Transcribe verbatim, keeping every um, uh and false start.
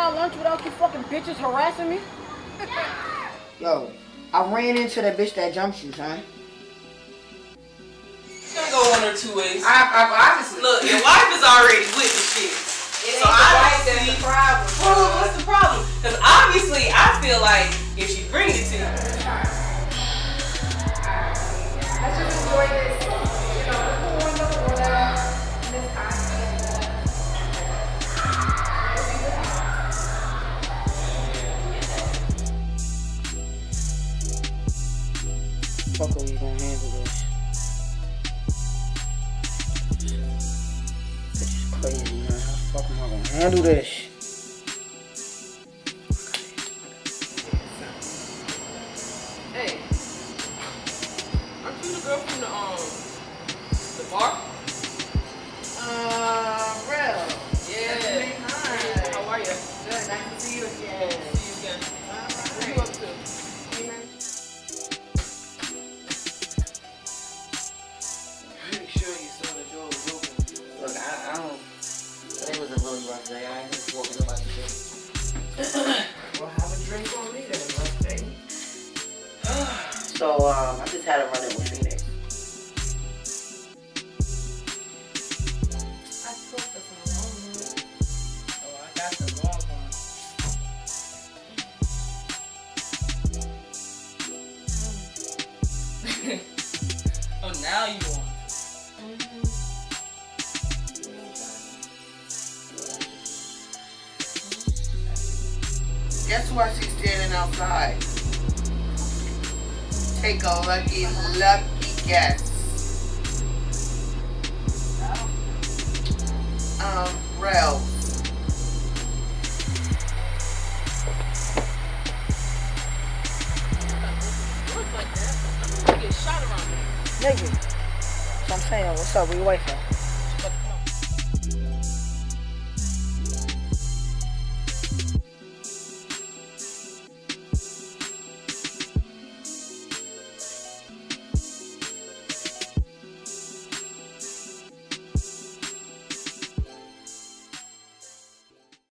my lunch without you fucking bitches harassing me? Yo, I ran into that bitch that jumped you, son. It's gonna go one or two ways. I, I obviously look. Your wife is already with the shit. It so ain't the wife that's the problem. Well, what's the problem? Because obviously, I feel like if she brings it to you. Let's just enjoy this. You know, pour in the water. And this ice. Fuck, are we gonna handle this? This is crazy, man. How the fuck am I gonna handle this? Hey, aren't you the girl from the um the bar? Uh, Belle. Yeah. Hi. How are you? Good. Nice to see you again. See you again. All What right. you up to? Pretty sure you saw the door was open. Look, I, I don't. It was a really rough day. I ain't just walking about the day. Well, have a drink on me then, rough day. So, um, I just had a run in with Phoenix. I spoke to some long. Oh, I got the long one. Oh, now you want. Guess who I see standing outside? Take a lucky, lucky guess. Um, Rel. Nigga. So I'm saying, what's up? Where your wife at?